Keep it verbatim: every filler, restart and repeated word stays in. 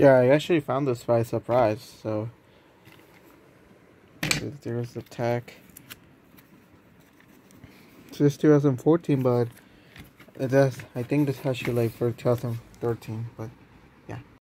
Yeah, I actually found this by surprise, so there's the tag. This is two thousand fourteen, but it does. I think this has you like for two thousand thirteen, but yeah.